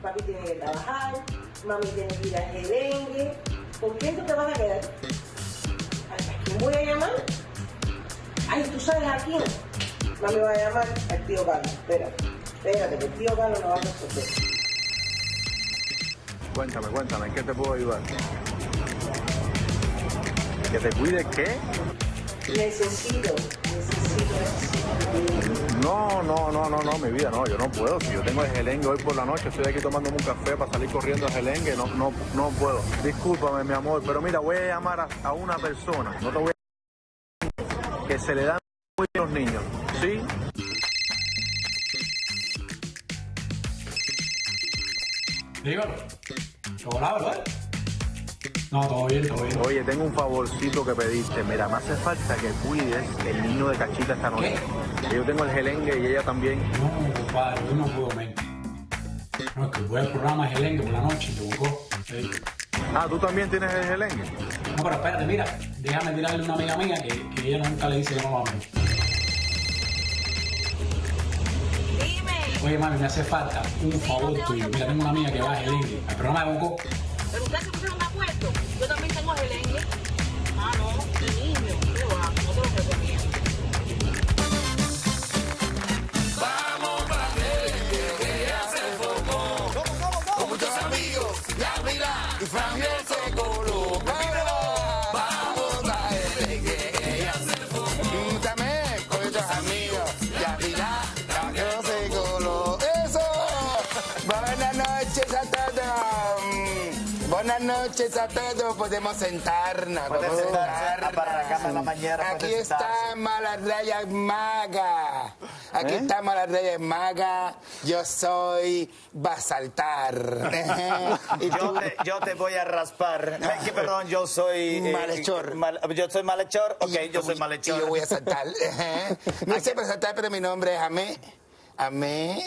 papi tiene que trabajar, mami tiene que ir al gelengue. ¿Con quién tú te vas a quedar? ¿A quién voy a llamar? Ay, ¿tú sabes a quién? Mami va a llamar al tío Carlos. Espérate, que el tío Carlos nos va a resolver. Cuéntame, ¿en qué te puedo ayudar? ¿Que te cuide qué? Necesito. No, mi vida, no, yo no puedo. Si yo tengo el gelengue hoy por la noche, estoy aquí tomándome un café para salir corriendo al gelengue, no puedo. Discúlpame, mi amor, pero mira, voy a llamar a una persona, no te voy a... que se le dan muy bien los niños, ¿sí? Dígalo. Hola, ¿verdad? No, todo bien. Oye, tengo un favorcito que pedirte. Mira, me hace falta que cuides el niño de Cachita esta noche. ¿Qué? Yo tengo el gelengue y ella también. No, compadre, yo no puedo, men. No, es que voy al programa de gelengue por la noche, te buscó. Sí. Ah, ¿tú también tienes el gelengue? No, pero espérate, mira, déjame tirarle a una amiga mía que ella nunca le dice que no lo ame. Dime. Oye, mami, me hace falta un favor tuyo. Mira, tengo una amiga que va a gelengue al programa de Bocó. Pero ustedes se pusieron de acuerdo. Yo también tengo gelengue. Ah, no, mi niño. ¿Qué va? No te lo recomiendo. Vamos para gelengue, que ya se formó. Con muchos amigos, ya mira, y Fran se coló. Vamos para gelengue, que ya se formó. También con muchos amigos, ya mira, Fran se coló. ¡Eso! Buenas noches a todos. Buenas noches a todos. Podemos sentarnos. Puede sentarse para la cama en la mañana. Aquí estamos las Reyes Magas. Aquí estamos las Reyes Magas. Yo soy Basaltar. ¿Y tú? Yo te voy a raspar. Perdón, yo soy... Malhechor. Yo soy malhechor. Ok, yo soy malhechor. Y yo voy a saltar. No sé saltar, pero mi nombre es Amé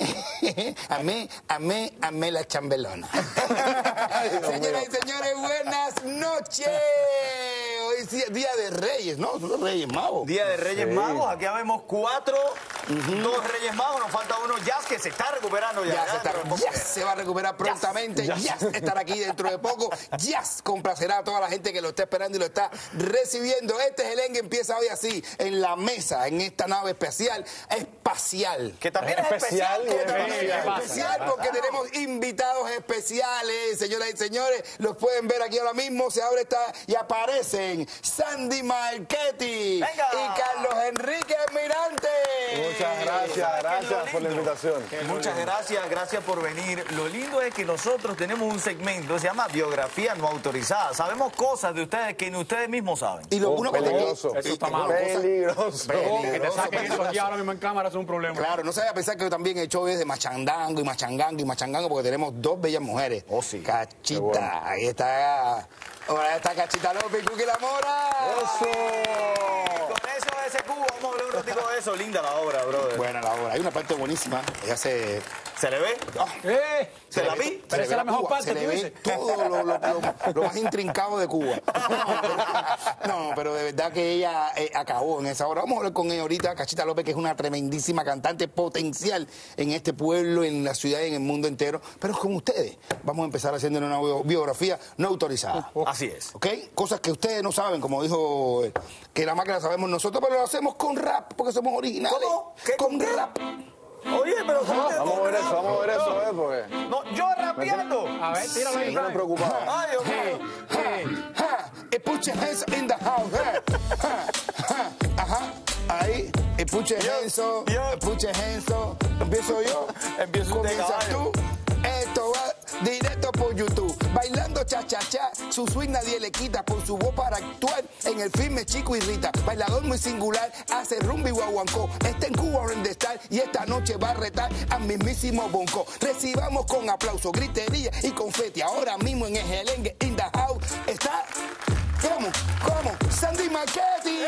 la chambelona. Señoras y señores, buenas noches. Hoy es Día de Reyes, ¿no? Son los Reyes Magos. Día de Reyes Magos. Aquí vemos 4, 2 Reyes Magos. Nos falta uno, Jazz, que se está recuperando ya. Ya se va a recuperar prontamente. Jazz estará aquí dentro de poco. Jazz complacerá a toda la gente que lo está esperando y lo está recibiendo. Este gelengue empieza hoy así, en la mesa, en esta nave espacial. Que también es especial. Especial porque tenemos invitados especiales, señoras y señores. Los pueden ver aquí ahora mismo. Se abre esta y aparecen Sandy Marchetti y Carlos Enrique Almirante. Muchas gracias por la invitación. Muchas gracias por venir. Lo lindo es que nosotros tenemos un segmento que se llama Biografía No Autorizada. Sabemos cosas de ustedes que ni ustedes mismos saben. Y lo uno peligroso. Eso está malo. Peligroso. Que te saquen eso aquí ahora mismo en cámara es un problema. Claro, no se vaya a pensar que yo también he hecho de machandango y machangango porque tenemos 2 bellas mujeres. Oh, sí. Cachita, bueno. ahí está. Ahora está Cachita López y Cookie La Mora. Con eso de ese cubo, vamos a hablar un ratito de eso. Linda la obra, brother. Buena la obra. Hay una parte buenísima. Ella se... ¿Se le ve? ¿Se la vi? Pero esa es la mejor parte, se le tú ve dices. todo lo más intrincado de Cuba. No, pero de verdad que ella acabó en esa obra. Vamos a hablar con ella ahorita, Cachita López, que es una tremendísima cantante potencial en este pueblo, en la ciudad y en el mundo entero. Pero con ustedes vamos a empezar haciendo una biografía no autorizada. Así es. ¿Ok? Cosas que ustedes no saben, como dijo, que la máquina sabemos nosotros, pero lo hacemos con rap, porque somos originales. ¿Cómo? ¿Qué? Con rap. Oye, pero... Vamos a ver eso, porque... No, yo rapeando. A ver, tíralo ahí, No me preocupaba. Ay, Dios mío. Put your hands in the house. Ajá. Ahí. Put your hands up. Put your hands up. Empiezo yo. Empiezo usted, Comienzas caballo. tú. Esto va directo por YouTube. Bailando cha-cha-cha, su swing nadie le quita por su voz para actuar en el filme Chico y Rita. Bailador muy singular, hace rumba y guaguancó. Está en Cuba en the Star y esta noche va a retar al mismísimo Bonco. Recibamos con aplauso, gritería y confeti. Ahora mismo en el gelengue in the house está... ¿Cómo? Sandy Marchetti.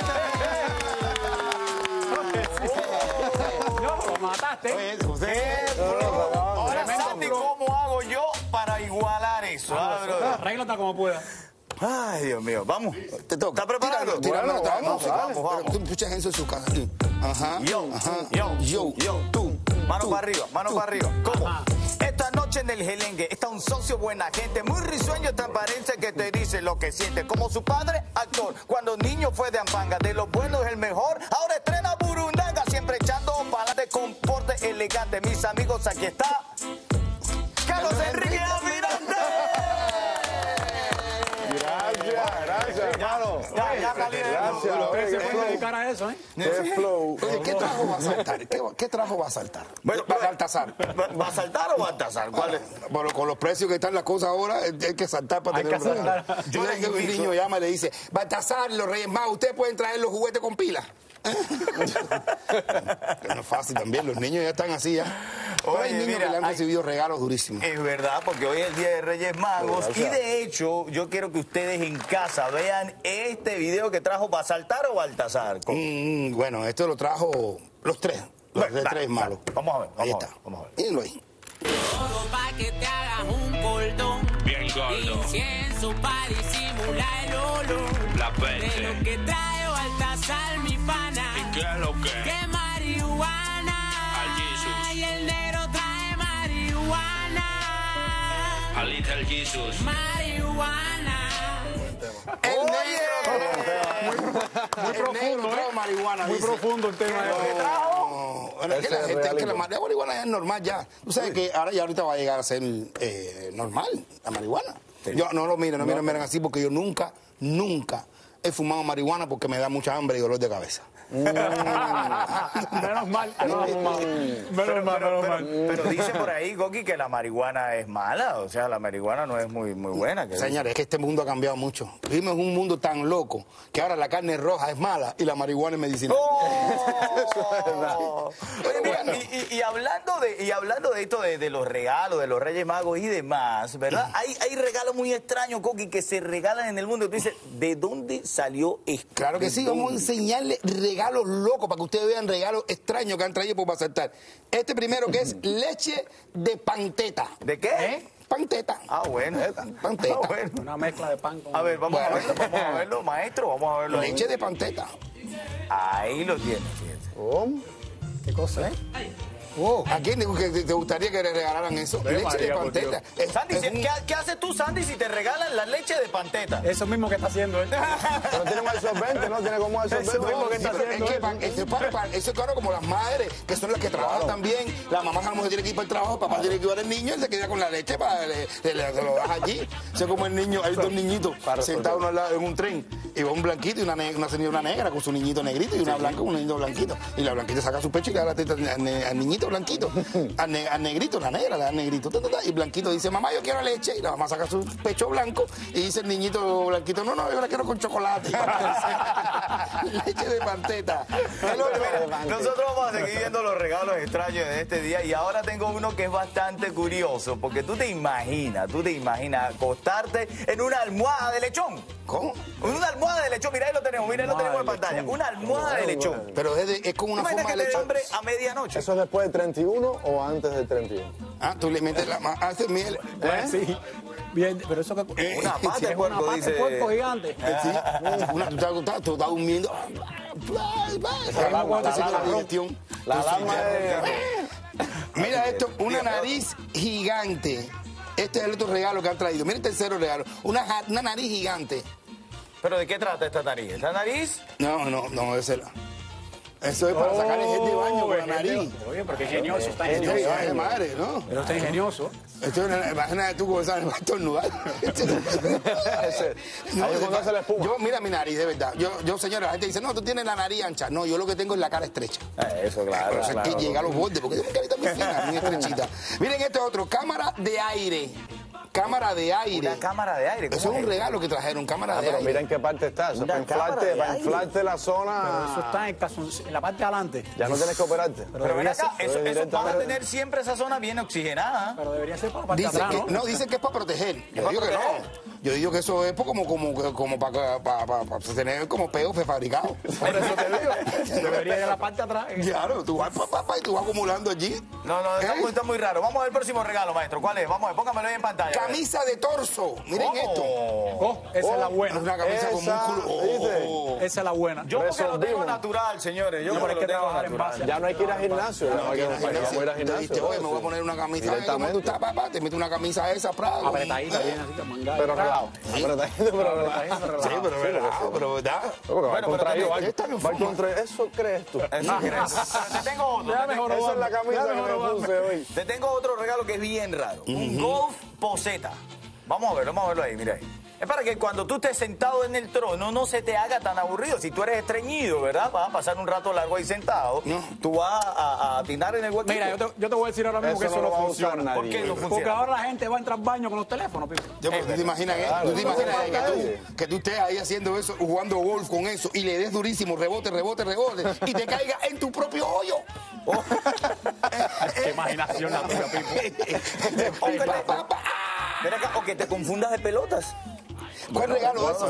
Lo mataste. Ahora, Sandy, ¿cómo hago yo para igualar eso? Arréglate como pueda. Ay, Dios mío. Vamos. Te toca. ¿Estás preparado? Tíralo, Vamos. Pero tú escuchas eso en su casa. Ajá. Yo. Tú. Mano para arriba. ¿Cómo? Esta noche en el Gelengue está un socio buena gente, muy risueño, transparente, que te dice lo que siente. Como su padre, actor, cuando niño fue de Ampanga, de los buenos el mejor, ahora estrena Burundanga, siempre echando pa'lante con porte elegante. Mis amigos, aquí está Carlos Enrique Almirante. Gracias, hermano. Ya salí de Gracias. Ustedes se pueden dedicar a eso, ¿eh? Qué flow. Oye, ¿qué trajo va a saltar? ¿Qué trajo va a saltar? Bueno, Baltasar. ¿Va a saltar o va a Baltasar? ¿Cuál es? Bueno, con los precios que están las cosas ahora, hay que saltar para Hay tener que un regalo. saltar. Yo sé que un niño llama y le dice, Baltasar, los Reyes Magos, ¿ustedes pueden traer los juguetes con pila? No es fácil también, los niños ya están así ya. Pero hay Oye, niños mira, que le han hay- recibido regalos durísimos. Es verdad, porque hoy es el Día de Reyes Magos y de hecho yo quiero que ustedes en casa vean este video que trajo Basaltar o Baltasar. Bueno, esto lo trajo los tres. Los Bueno, tres malos. Vamos a ver, Ahí vamos a está. ver, vamos a ver. Mírenlo ahí. Todo pa' que te hagas un cordón. Bien gordo. Incienso para disimular el olor. La De peste. lo que trae Baltasar, mi pana. ¿Y qué es lo que? Que marihuana. Al Jesus. Y el negro trae marihuana. A Little Jesus. Marihuana. El Oye. Muy profundo, trajo marihuana. Muy dice. profundo el tema. Bueno, es que la gente, es que la marihuana ya es normal ya. Tú sabes que ahora ya ahorita va a llegar a ser normal la marihuana. Yo no lo miren, no miren así porque yo nunca he fumado marihuana porque me da mucha hambre y dolor de cabeza. Menos mal que no lo fumamos. Menos mal. Pero dice por ahí, Goki, que la marihuana es mala. O sea, la marihuana no es muy buena. que Señores, es que este mundo ha cambiado mucho. Vivimos en un mundo tan loco que ahora la carne roja es mala y la marihuana es medicinal. ¡Oh! Oye, mira, y hablando de esto de los regalos, de los Reyes Magos y demás, ¿verdad? Hay regalos muy extraños, Coqui, que se regalan en el mundo. Tú dices, ¿de dónde salió esto? Claro que sí, vamos a enseñarles regalos locos para que ustedes vean regalos extraños que han traído por Basaltar. Este primero que es leche de panteta. ¿De qué? Panteta. Ah, bueno. Panteta. Ah, bueno. Una mezcla de pan con... A ver, vamos a verlo, maestro, vamos a verlo. ahí. Leche de panteta. Ahí lo tienes, fíjate. ¿Qué cosa, eh? ¿A quién dijo que te gustaría que le regalaran eso? Leche María, de por panteta. Sandy, ¿qué haces tú, Sandy, si te regalan la leche de panteta? Eso mismo que está haciendo él. Pero tiene un absorbente, ¿no? Tiene como absorbente. Eso mismo que está haciendo él. Eso es claro, como las madres, que son las que trabajan también. La mamá a lo mejor tiene que ir para el trabajo, el papá tiene que llevar al niño, él se queda con la leche, se lo das allí. Eso es como el niño, hay dos niñitos sentados uno al lado en un tren, y va un blanquito y una señora negra con su niñito negrito, y una blanca con un niñito blanquito. Y la blanquita saca su pecho y le da la teta al niñito blanquito. Al negrito, la negra, le da negrito. Y blanquito dice, mamá, yo quiero leche. Y la mamá saca su pecho blanco y dice el niñito blanquito, no, yo la quiero con chocolate. Leche de panteta. Nosotros vamos a seguir viendo los regalos extraños de este día y ahora tengo uno que es bastante curioso porque tú te imaginas acostarte en una almohada de lechón. ¿Cómo? Una almohada de lechón, mira ahí lo tenemos en pantalla. Una almoada de lechón. Pero es con una Imagina forma que de te dé leche. hambre a medianoche. ¿Eso es después del 31 o antes del 31? Ah, tú le metes la mano, haces miel. Sí. Bien, pero eso que... Una pata de Es una puerco, pata dice. de puerco gigante. Tú estás durmiendo. La digestión. La alarma de... Mira esto, una nariz gigante. Este es el otro regalo que han traído. Mira el tercero regalo. Una nariz gigante. ¿Pero de qué trata esta nariz? ¿Esta nariz? No, eso es para sacar el gel de baño con la nariz. Oye, porque ingenioso, está Esto ingenioso. es de madre, ¿no? Pero está ingenioso. Esto es imagínate tú cómo sabes, va a estornudar. Ahí cuando se le espuma. Yo, mira mi nariz, de verdad. Yo, señora, la gente dice, no, tú tienes la nariz ancha. No, yo lo que tengo es la cara estrecha. Eso, claro. Por eso es que llega a los bordes, porque tengo una carita muy fina, muy estrechita. Miren este otro, cámara de aire. Cámara de aire. Una cámara de aire. Eso es ¿cómo un regalo que trajeron, cámara de Pero aire. mira en qué parte está. Eso es Una para cámara de para aire. inflarte la zona. Eso está en la parte de adelante. Ya no tienes que operarte. Pero ven acá, eso vas a directamente. tener siempre esa zona bien oxigenada. Pero debería ser para la parte de Dice atrás, que, ¿no? no, dicen que es para proteger. Yo para digo que proteger. no. Yo digo que eso es como para tener como peo prefabricado. Por eso te digo. Debería ir a la parte de atrás. Claro, tú vas, papá, y tú vas acumulando allí. No, está muy raro. Vamos a ver el próximo regalo, maestro. ¿Cuál es? Vamos a ver, póngamelo ahí en pantalla. Camisa de torso. Miren esto. Oh, esa es la buena. Una camisa con músculo. Esa es la buena. Yo porque lo tengo natural, señores. Yo porque lo tengo natural. Ya no hay que ir al gimnasio. Vamos a ir al gimnasio. Oye, me voy a poner una camisa. ¿Cómo tú estás, papá? Te metes una camisa esa, Prado. Apretadita, bien así que mangada. Pero relado. Apretadito, pero relado. Sí, pero relajado, pero ¿verdad? Eso crees tú. Eso crees. Te tengo otro. Esa es la camisa que me puse hoy. Te tengo otro regalo que es bien raro. Un Golf poseta. Vamos a verlo ahí, mira ahí. Es para que cuando tú estés sentado en el trono no se te haga tan aburrido. Si tú eres estreñido, ¿verdad? Vas a pasar un rato largo ahí sentado. Tú vas a atinar en el huequito. Mira, yo te voy a decir ahora mismo que eso no funciona. ¿Por qué no funciona? Porque ahora la gente va a entrar al baño con los teléfonos, Pipo. ¿Tú te imaginas que tú estés ahí haciendo eso, jugando golf con eso, y le des durísimo, rebote, y te caiga en tu propio hoyo? Qué imaginación la tuya, Pipo. O que te confundas de pelotas. ¿Cuál regalo es eso?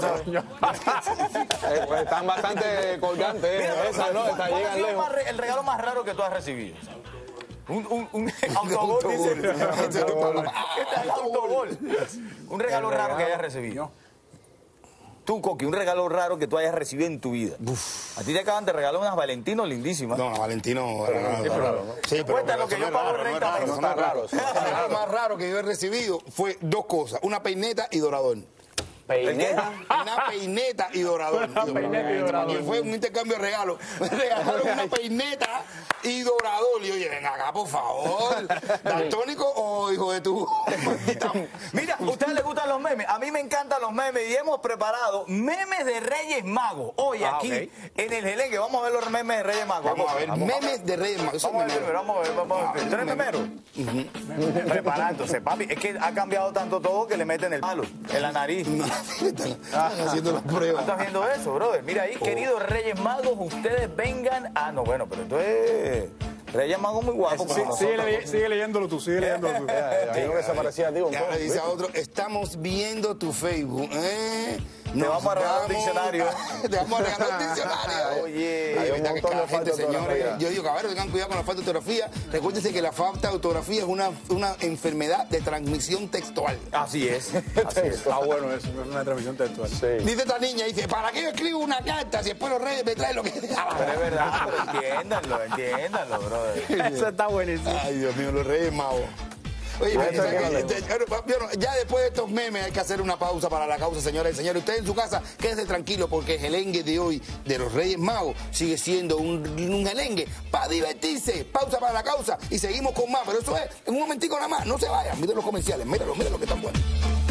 Están bastante colgantes. Mira, Esa no, esta llega lejos. el regalo más raro que tú has recibido. Un autogol, dice. El autogol. Un regalo raro que hayas recibido. Tú, Coqui, un regalo raro que tú hayas recibido en tu vida. A ti te acaban de regalar unas Valentinos lindísimas. No, Valentino. Sí, pero lo que yo pago renta. Eso no es raro. El regalo más raro que yo he recibido fue dos cosas: una peineta y dorador. ¿Peineta? Una peineta y dorador. Y fue un intercambio de regalos. Me regalaron una peineta y dorador. Y oye, ven acá, por favor. ¿Daltónico o hijo de tu? Mira, ¿a ustedes les gustan los memes? A mí me encantan los memes y hemos preparado memes de Reyes Magos. Hoy aquí en el Gelengue vamos a ver los memes de Reyes Magos. Vamos a ver, memes de Reyes Magos. Vamos a ver. ¿Tú eres memero? Preparándose, papi. Es que ha cambiado tanto todo que le meten el palo en la nariz. Están haciendo las pruebas. ¿Estás viendo eso, brother? Mira ahí, queridos Reyes Magos, ustedes vengan. Ah, no, bueno, pero entonces Reyes Magos muy guapo. Sigue leyéndolo tú, sigue leyéndolo tú. Digo que se parecía a ti un Y ahora dice a otro, estamos viendo tu Facebook. Te vamos a regalar un diccionario. Te vamos a regalar un diccionario. Oye, hay un montón de falta de ortografía. Yo digo, cabrón, tengan cuidado con la falta de ortografía. Recuérdense que la falta de ortografía es una enfermedad de transmisión textual. Así es. Está bueno eso, es una transmisión textual. Sí. Dice esta niña, dice, ¿para qué yo escribo una carta si después los Reyes me traen lo que... Pero es verdad, pero entiéndanlo, brother. Eso está buenísimo. Ay, Dios mío, los Reyes Magos. Oye, ya después de estos memes hay que hacer una pausa para la causa, señoras y señores. Usted en su casa, quédese tranquilo porque el gelengue de hoy de los Reyes Magos sigue siendo un gelengue para divertirse. Pausa para la causa y seguimos con más. Pero eso es en un momentico nada más. No se vayan. Miren los comerciales, míralo que están buenos.